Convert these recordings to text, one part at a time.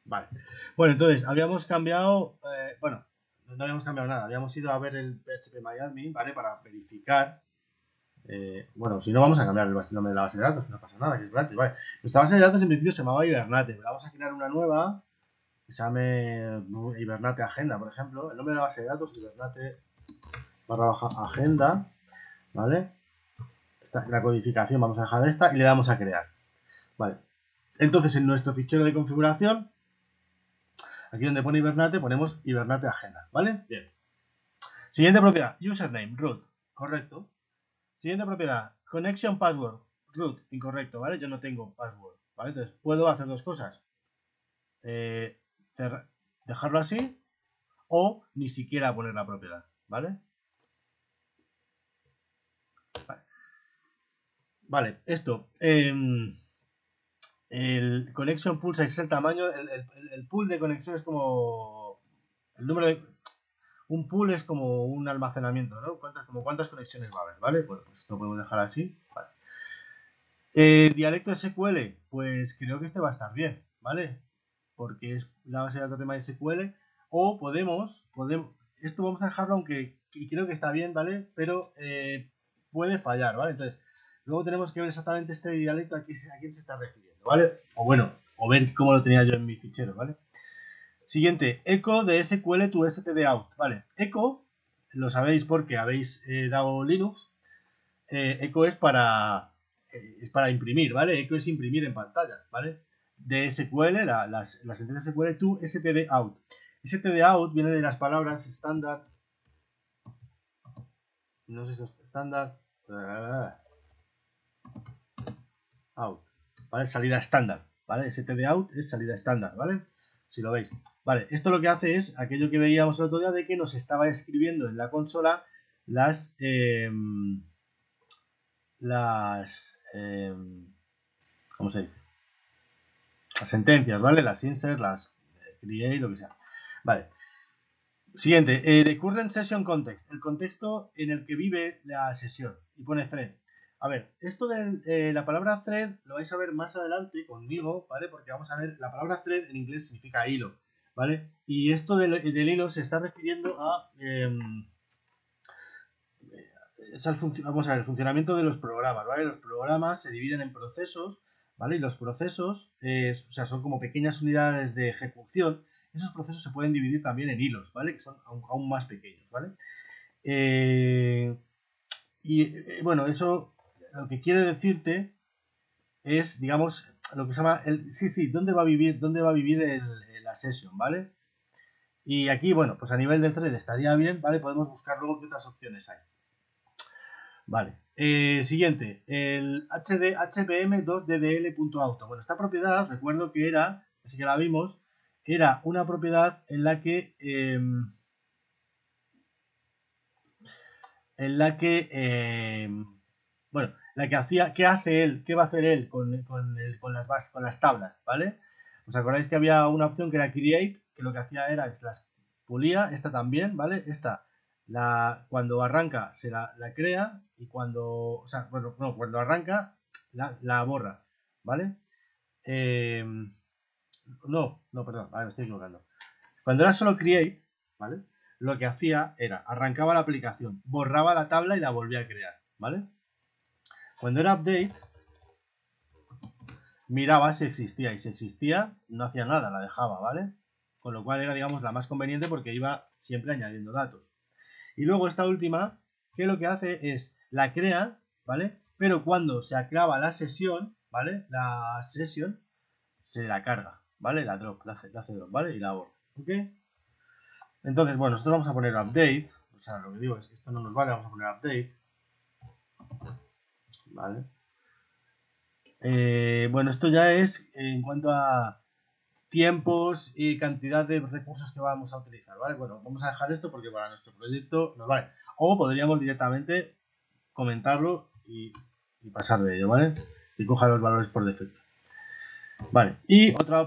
Vale. Bueno, entonces, habíamos cambiado, bueno, no habíamos cambiado nada, habíamos ido a ver el phpMyAdmin, ¿vale? Para verificar, bueno, si no vamos a cambiar el nombre de la base de datos, no pasa nada, que es gratis, ¿vale? Nuestra base de datos en principio se llamaba Hibernate, pero vamos a crear una nueva que se llame Hibernate Agenda, por ejemplo. El nombre de la base de datos, Hibernate /agenda, ¿vale? La codificación vamos a dejar esta y le damos a crear, ¿vale? Entonces, en nuestro fichero de configuración, aquí donde pone Hibernate, ponemos Hibernate Agenda, ¿vale? Bien. Siguiente propiedad, username, root, correcto. Siguiente propiedad, connection password, root, incorrecto, ¿vale? Yo no tengo password, ¿vale? Entonces, puedo hacer dos cosas. Dejarlo así o ni siquiera poner la propiedad, ¿vale? Vale, esto. El connection pool size es el tamaño, el pool de conexión es como el número de... Un pool es como un almacenamiento, ¿no? ¿Cuántas conexiones va a haber? ¿Vale? Bueno, pues esto lo podemos dejar así. Vale. Dialecto SQL, pues creo que este va a estar bien, ¿vale? Porque es la base de datos de MySQL. O esto vamos a dejarlo, aunque creo que está bien, ¿vale? Pero puede fallar, ¿vale? Entonces, luego tenemos que ver exactamente este dialecto a quién se está refiriendo, ¿vale? O bueno, o ver cómo lo tenía yo en mi fichero, ¿vale? Siguiente, echo de SQL to stdout, ¿vale? Echo, lo sabéis porque habéis dado Linux. Echo es para imprimir, ¿vale? Echo es imprimir en pantalla, ¿vale? De SQL, la sentencia SQL to stdout. Stdout viene de las palabras estándar. No sé si es estándar. Out, ¿vale? Salida estándar, ¿vale? stdout es salida estándar, ¿vale? Si lo veis. Vale, esto lo que hace es aquello que veíamos el otro día de que nos estaba escribiendo en la consola las ¿cómo se dice? Las sentencias, ¿vale? Las insert, las create, lo que sea. Vale. Siguiente, the current session context, el contexto en el que vive la sesión. Y pone thread. A ver, esto de la palabra thread lo vais a ver más adelante conmigo, ¿vale? Porque vamos a ver, la palabra thread en inglés significa hilo, ¿vale? Y esto del hilo se está refiriendo a... vamos a ver, el funcionamiento de los programas, ¿vale? Los programas se dividen en procesos, ¿vale? Y los procesos, o sea, son como pequeñas unidades de ejecución. Esos procesos se pueden dividir también en hilos, ¿vale? Que son aún más pequeños, ¿vale? Bueno, eso lo que quiere decirte es, digamos, lo que se llama ¿dónde va a vivir la sesión, ¿vale? Y aquí, bueno, pues a nivel de thread estaría bien, ¿vale? Podemos buscar luego qué otras opciones hay. Vale. Siguiente, el HPM2DDL.auto. Bueno, esta propiedad, recuerdo que era, así que la vimos, era una propiedad en la que bueno, la que hacía, ¿qué hace él? ¿Qué va a hacer él con las tablas? ¿Vale? ¿Os acordáis que había una opción que era create, que lo que hacía era que se las pulía? Esta también, ¿vale? Esta, cuando arranca se la crea y cuando, o sea, bueno, no, cuando arranca la borra, ¿vale? No, perdón, vale, me estoy equivocando. Cuando era solo create, ¿vale? Lo que hacía era, arrancaba la aplicación, borraba la tabla y la volvía a crear, ¿vale? Cuando era update, miraba si existía, y si existía, no hacía nada, la dejaba, ¿vale? Con lo cual era, digamos, la más conveniente porque iba siempre añadiendo datos. Y luego esta última, que lo que hace es, la crea, ¿vale? Pero cuando se acaba la sesión, ¿vale? La sesión, se la carga, ¿vale? La drop, la hace drop, ¿vale? Y la borra, ¿ok? Entonces, bueno, nosotros vamos a poner update. O sea, lo que digo es que esto no nos vale, vamos a poner update. Vale. Bueno, esto ya es en cuanto a tiempos y cantidad de recursos que vamos a utilizar, ¿vale? Bueno, vamos a dejar esto porque para nuestro proyecto nos vale. O podríamos directamente comentarlo y pasar de ello, ¿vale? Y coja los valores por defecto. Vale, y otra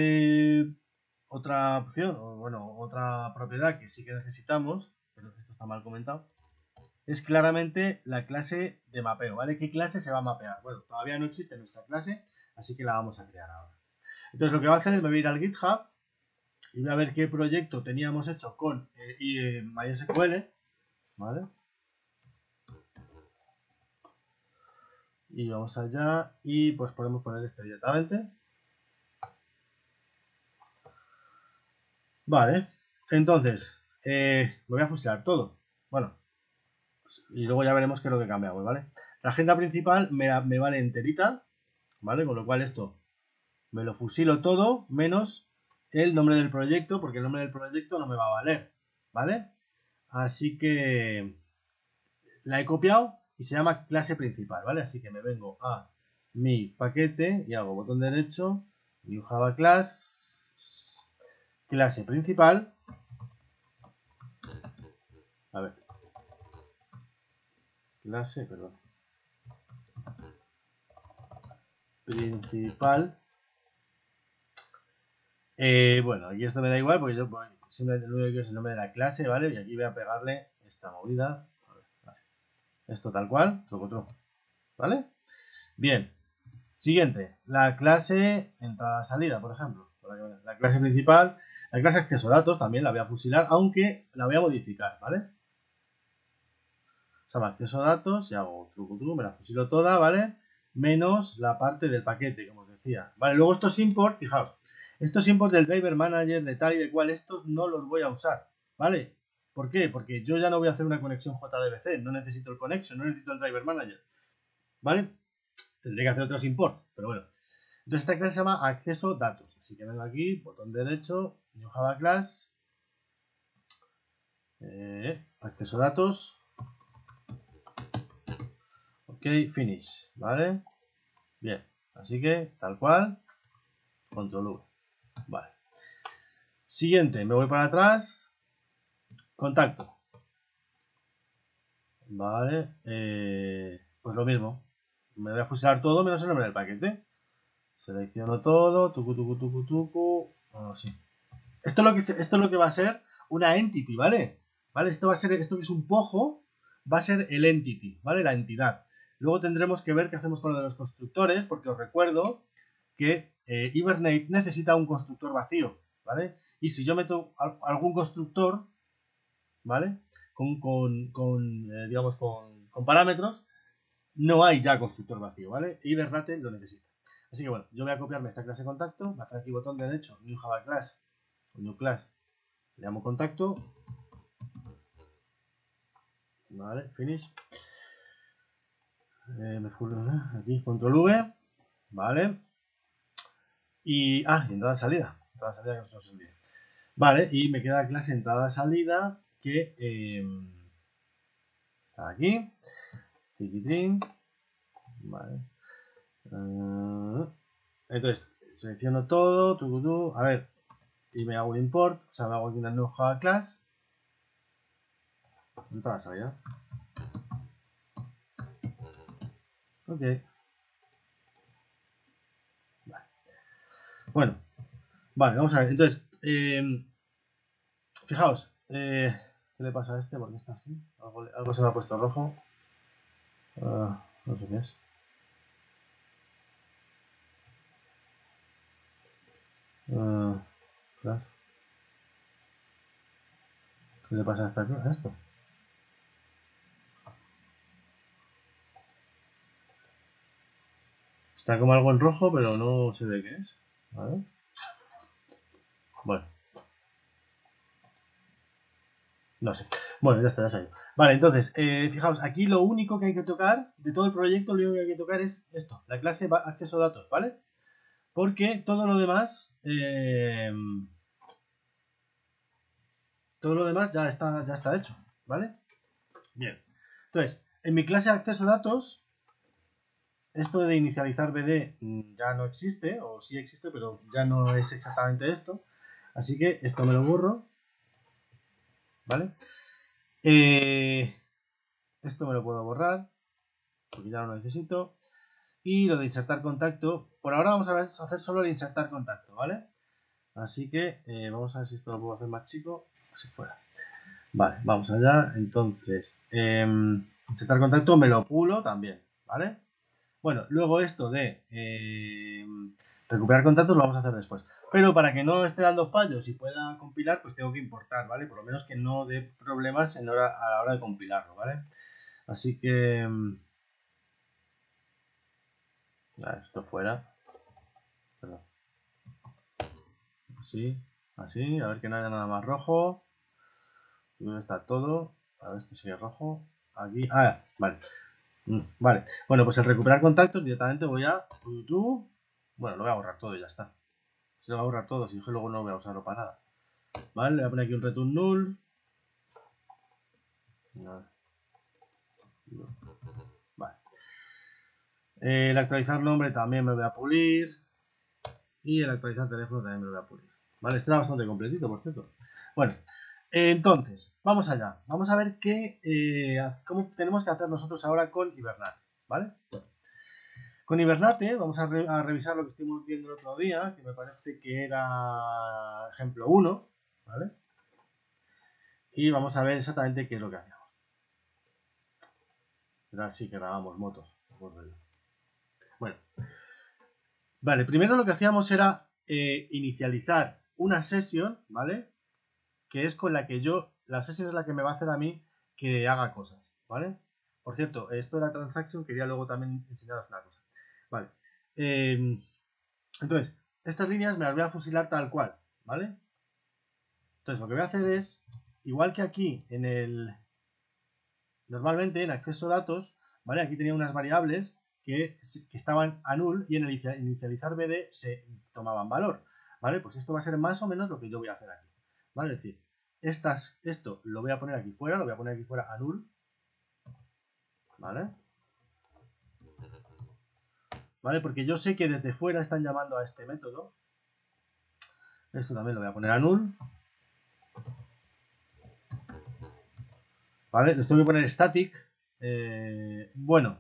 opción, o bueno, otra propiedad que sí que necesitamos, pero esto está mal comentado, es claramente la clase de mapeo, ¿vale? ¿Qué clase se va a mapear? Bueno, todavía no existe nuestra clase, así que la vamos a crear ahora. Entonces lo que va a hacer es me voy a ir al GitHub, y voy a ver qué proyecto teníamos hecho con MySQL, ¿vale? Y vamos allá y pues podemos poner este directamente. Vale, entonces, me voy a fusilar todo. Bueno, pues, y luego ya veremos qué es lo que cambiamos, ¿vale? La agenda principal me vale enterita, ¿vale? Con lo cual esto me lo fusilo todo, menos el nombre del proyecto, porque el nombre del proyecto no me va a valer, ¿vale? Así que la he copiado y se llama clase principal, ¿vale? Así que me vengo a mi paquete y hago botón derecho, New Java Class, clase principal. A ver. Clase, perdón. Principal. Bueno, aquí esto me da igual porque yo simplemente lo único que quiero es el nombre de la clase, ¿vale? Y aquí voy a pegarle esta movida. A ver, así. Esto tal cual, truco, ¿vale? Bien. Siguiente, la clase entrada-salida, por ejemplo. La clase principal, la clase acceso a datos también la voy a fusilar, aunque la voy a modificar, ¿vale? Se llama acceso a datos y hago truco, me la fusilo toda, ¿vale? Menos la parte del paquete, como os decía. Vale, luego estos imports, fijaos, estos imports del driver manager, de tal y de cual, estos no los voy a usar, ¿vale? ¿Por qué? Porque yo ya no voy a hacer una conexión JDBC, no necesito el connection, no necesito el driver manager, ¿vale? Tendré que hacer otros imports, pero bueno. Entonces esta clase se llama acceso datos, así que vengo aquí, botón derecho, New Java Class, acceso datos. Ok, finish, ¿vale? Bien, así que tal cual, control V, vale. Siguiente, me voy para atrás, contacto, vale, pues lo mismo, me voy a fusilar todo menos el nombre del paquete. Selecciono todo, tucu, sí. Esto es lo que va a ser una entity, ¿vale? ¿Vale? Esto va a ser, esto que es un pojo, va a ser el entity, ¿vale? La entidad. Luego tendremos que ver qué hacemos con lo de los constructores, porque os recuerdo que Hibernate necesita un constructor vacío, ¿vale? Y si yo meto algún constructor, ¿vale? Digamos, con parámetros, no hay ya constructor vacío, ¿vale? Hibernate lo necesita. Así que bueno, yo voy a copiarme esta clase de contacto, voy a hacer aquí botón derecho, New Java Class, New Class, le llamo contacto, vale, finish, aquí, control V, vale, y entrada-salida que nos olvide. Vale, y me queda clase entrada-salida que está aquí, tiquitrín, vale, entonces selecciono todo, a ver, y me hago un import, o sea, me hago aquí una nueva Java Class, entrada-salida, ok, vale. Bueno, vale, vamos a ver, entonces, fijaos, ¿qué le pasa a este? ¿Por qué está así? Algo se me ha puesto rojo. No sé qué es. Class. ¿Qué le pasa a esto? Está como algo en rojo, pero no se ve qué es. A ver. Bueno. No sé. Bueno, ya está, ya se ha ido. Vale, entonces, fijaos, aquí lo único que hay que tocar, de todo el proyecto, lo único que hay que tocar es esto, la clase acceso a datos, ¿vale? Porque todo lo demás, ya está hecho, ¿vale? Bien. Entonces, en mi clase acceso a datos, esto de inicializar BD ya no existe, o sí existe, pero ya no es exactamente esto. Así que esto me lo borro, ¿vale? Esto me lo puedo borrar, porque ya no lo necesito. Y lo de insertar contacto, por ahora vamos a hacer solo el insertar contacto, ¿vale? Así que vamos a ver si esto lo puedo hacer más chico, así fuera. Vale, vamos allá. Entonces, insertar contacto me lo pulo también, ¿vale? Bueno, luego esto de recuperar contactos lo vamos a hacer después. Pero para que no esté dando fallos y pueda compilar, pues tengo que importar, ¿vale? Por lo menos que no dé problemas a la hora de compilarlo, ¿vale? Así que... esto fuera. Perdón. Así, a ver que no haya nada más rojo. ¿Dónde está todo? A ver, esto sigue rojo. Aquí, vale. Vale, bueno, pues el recuperar contactos directamente voy a... Bueno, lo voy a borrar todo y ya está. Se va a borrar todo, si es que luego no voy a usarlo para nada. Vale, le voy a poner aquí un return null. Vale. El actualizar nombre también me lo voy a pulir. Y el actualizar teléfono también me lo voy a pulir. Vale, este era bastante completito, por cierto. Bueno, entonces, vamos allá. Vamos a ver cómo tenemos que hacer nosotros ahora con Hibernate. ¿Vale? Bueno, con Hibernate vamos a revisar lo que estuvimos viendo el otro día, que me parece que era ejemplo 1. ¿Vale? Y vamos a ver exactamente qué es lo que hacíamos. Era así que grabamos motos. Bueno. Vale, primero lo que hacíamos era inicializar una sesión, ¿vale? Que es con la que la sesión es la que me va a hacer a mí que haga cosas, ¿vale? Por cierto, esto de la transaction quería luego también enseñaros una cosa. Vale. Entonces, estas líneas me las voy a fusilar tal cual, ¿vale? Entonces, lo que voy a hacer es, igual que aquí normalmente en acceso a datos, ¿vale? Aquí tenía unas variables que estaban a null y en el inicializar BD se tomaban valor, ¿vale? Pues esto va a ser más o menos lo que yo voy a hacer aquí, ¿vale? Es decir, esto lo voy a poner aquí fuera, a null, ¿vale? ¿Vale? Porque yo sé que desde fuera están llamando a este método. Esto también lo voy a poner a null. ¿Vale? Les tengo que poner static. Bueno.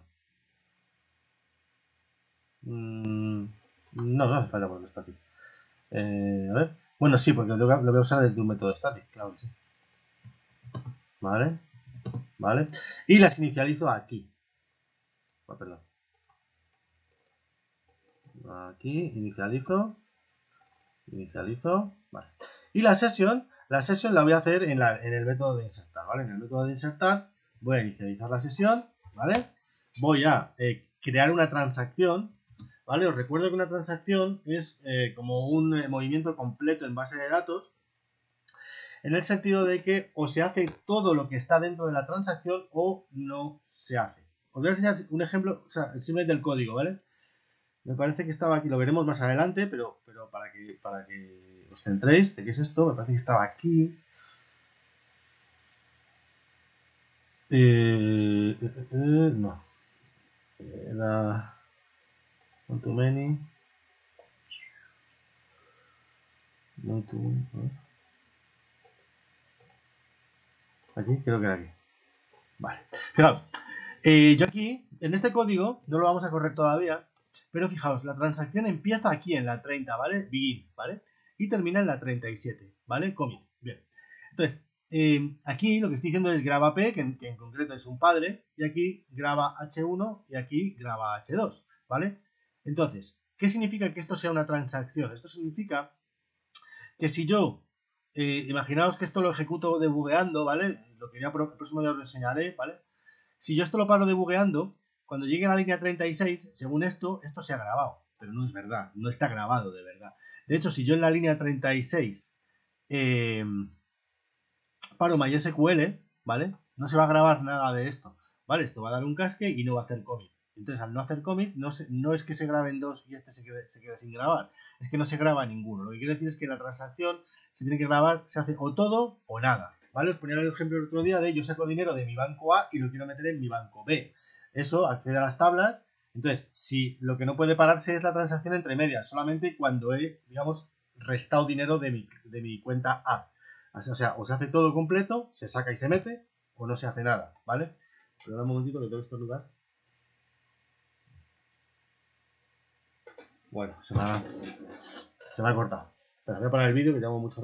No hace falta poner static. A ver. Bueno, sí, porque lo voy a usar desde un método static, claro que sí. ¿Vale? ¿Vale? Y las inicializo aquí. Perdón. Aquí, inicializo. Vale. Y la sesión la voy a hacer en el método de insertar, ¿vale? En el método de insertar voy a inicializar la sesión, ¿vale? Voy a crear una transacción, ¿vale? Os recuerdo que una transacción es como un movimiento completo en base de datos, en el sentido de que o se hace todo lo que está dentro de la transacción o no se hace. Os voy a enseñar un ejemplo, o sea, simplemente del código, ¿vale? Me parece que estaba aquí, lo veremos más adelante, pero para que os centréis de qué es esto, me parece que estaba aquí. No. Era one too many. No too, ¿no? Aquí, creo que era aquí. Vale. Fijaos, yo aquí, en este código, no lo vamos a correr todavía, pero fijaos, la transacción empieza aquí en la 30, ¿vale? Begin, ¿vale? Y termina en la 37, ¿vale? Commit. Bien. Entonces, aquí lo que estoy diciendo es graba P, que en concreto es un padre, y aquí graba H1 y aquí graba H2, ¿vale? Entonces, ¿qué significa que esto sea una transacción? Esto significa que si yo, imaginaos que esto lo ejecuto debugueando, ¿vale? Lo que ya el próximo día os lo enseñaré, ¿vale? Si yo esto lo paro debugueando, cuando llegue a la línea 36, según esto se ha grabado, pero no es verdad, no está grabado de verdad. De hecho, si yo en la línea 36 paro MySQL, ¿vale? No se va a grabar nada de esto, ¿vale? Esto va a dar un casque y no va a hacer commit. Entonces, al no hacer commit, no es que se graben dos y este se quede sin grabar, es que no se graba ninguno. Lo que quiere decir es que la transacción se tiene que grabar, se hace o todo o nada, ¿vale? Os ponía el ejemplo el otro día de yo saco dinero de mi banco A y lo quiero meter en mi banco B. Eso accede a las tablas. Entonces, si lo que no puede pararse es la transacción entre medias, solamente cuando he, digamos, restado dinero de mi cuenta A. O sea, o se hace todo completo, se saca y se mete, o no se hace nada, ¿vale? Pero ahora un momentito que tengo que estornudar. Bueno, se me ha cortado. Pero voy a parar el vídeo que llevo mucho